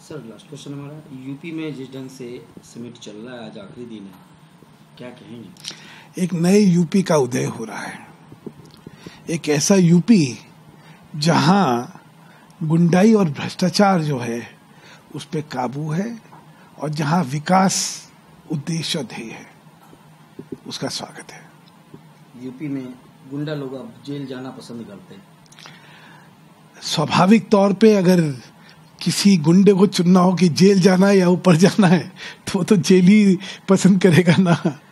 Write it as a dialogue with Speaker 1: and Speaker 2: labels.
Speaker 1: Sir last question हमारा, UP में जिस ढंग से समिट चल रहा है, आज आखिरी दिन है, क्या कहेंगे?
Speaker 2: एक नए यूपी का उदय हो रहा है। एक ऐसा यूपी जहां गुंडाई और भ्रष्टाचार जो है उस पे काबू है और जहां विकास उद्देश्य ध्येय है, उसका स्वागत है।
Speaker 1: यूपी में गुंडा लोग अब जेल जाना पसंद करते हैं।
Speaker 2: स्वाभाविक तौर पे अगर किसी गुंडे को चुनना हो कि जेल जाना है या ऊपर जाना है तो वो तो जेल ही पसंद करेगा ना।